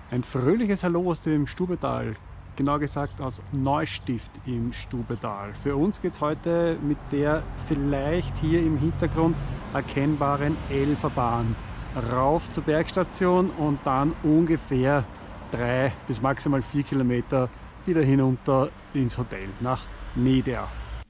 Ein fröhliches Hallo aus dem Stubetal, genau gesagt aus Neustift im Stubetal. Für uns geht es heute mit der vielleicht hier im Hintergrund erkennbaren Elferbahn rauf zur Bergstation und dann ungefähr 3 bis maximal 4 Kilometer wieder hinunter ins Hotel nach Neder.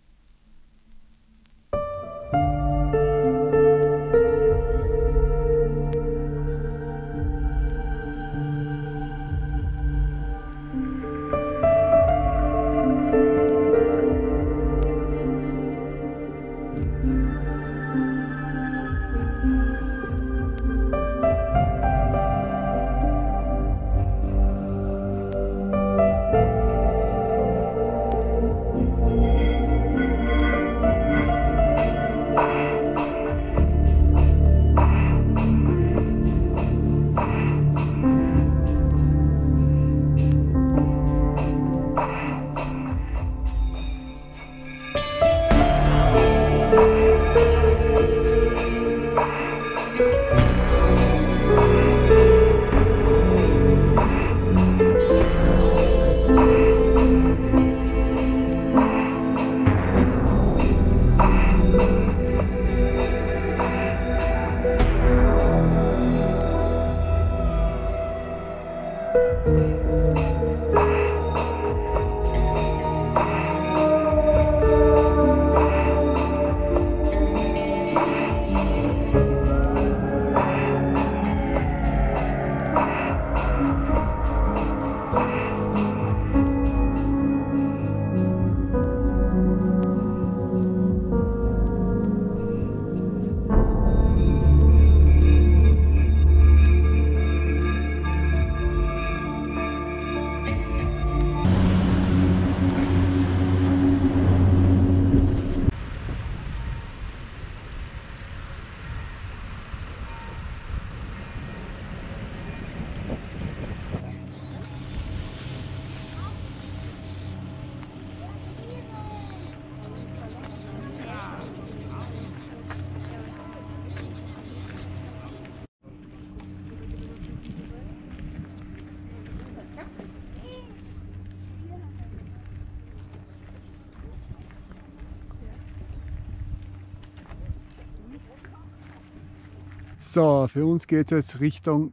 So, für uns geht es jetzt Richtung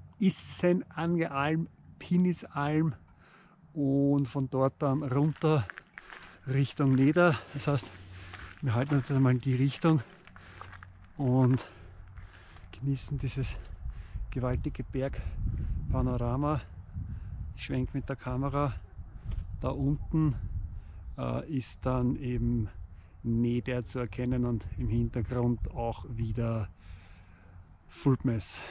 Issenangeralm, Pinisalm und von dort dann runter Richtung Neder. Das heißt, wir halten uns jetzt einmal in die Richtung und genießen dieses gewaltige Bergpanorama. Ich schwenke mit der Kamera. Da unten ist dann eben Neder zu erkennen und im Hintergrund auch wieder Fulpmes.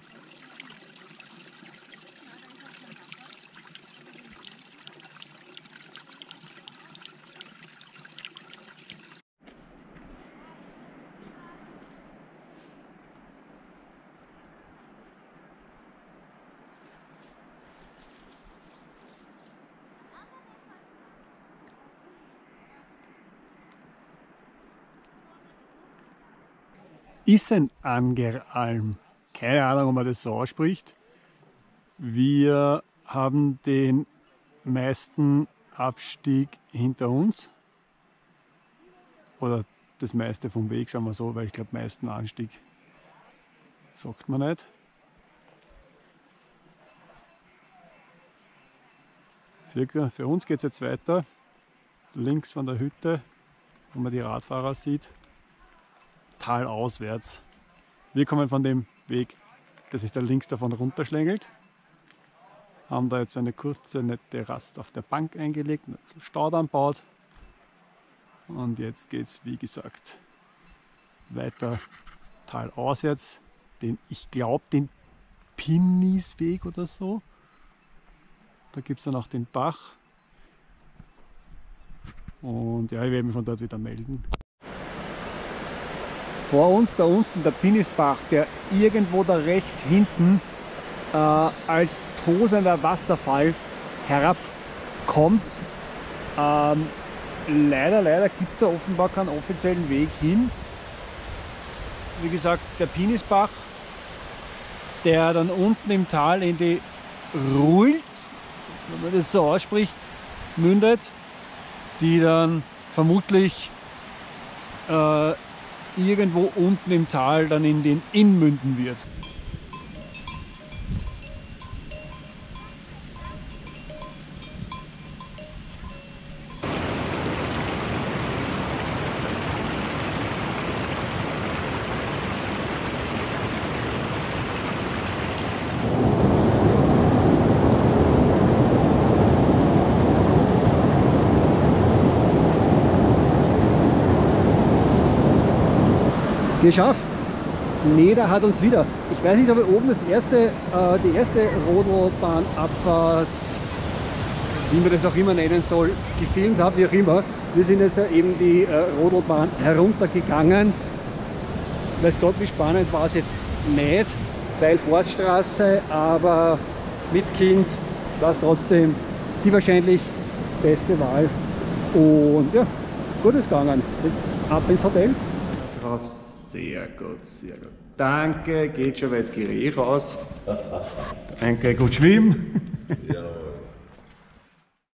Issenangeralm. Keine Ahnung, ob man das so ausspricht. Wir haben den meisten Abstieg hinter uns. Oder das meiste vom Weg, sagen wir so, weil ich glaube, meisten Anstieg sagt man nicht. Für uns geht es jetzt weiter. Links von der Hütte, wo man die Radfahrer sieht, talauswärts. Wir kommen von dem Weg, der sich da links davon runterschlängelt. Haben da jetzt eine kurze, nette Rast auf der Bank eingelegt, einen Staudamm baut. Und jetzt geht es, wie gesagt, weiter talauswärts. Ich glaube, den Pinnisweg oder so. Da gibt es dann auch den Bach. Und ja, ich werde mich von dort wieder melden. Vor uns da unten der Pinnisbach, der irgendwo da rechts hinten als tosender Wasserfall herabkommt. Leider gibt es da offenbar keinen offiziellen Weg hin. Wie gesagt, der Pinnisbach, der dann unten im Tal in die Ruhlz, wenn man das so ausspricht, mündet, die dann vermutlich irgendwo unten im Tal dann in den Inn münden wird. Geschafft! Neda hat uns wieder. Ich weiß nicht, ob ich oben die erste Rodelbahnabfahrt, wie man das auch immer nennen soll, gefilmt habe, wie auch immer. Wir sind jetzt ja eben die Rodelbahn heruntergegangen. Weiß Gott, wie spannend war es jetzt nicht, weil Forststraße, aber mit Kind war es trotzdem die wahrscheinlich beste Wahl. Und ja, gut ist gegangen. Jetzt ab ins Hotel. Sehr gut, sehr gut. Danke, geht schon, weil jetzt gehe ich raus. Danke, gut schwimmen. Ja,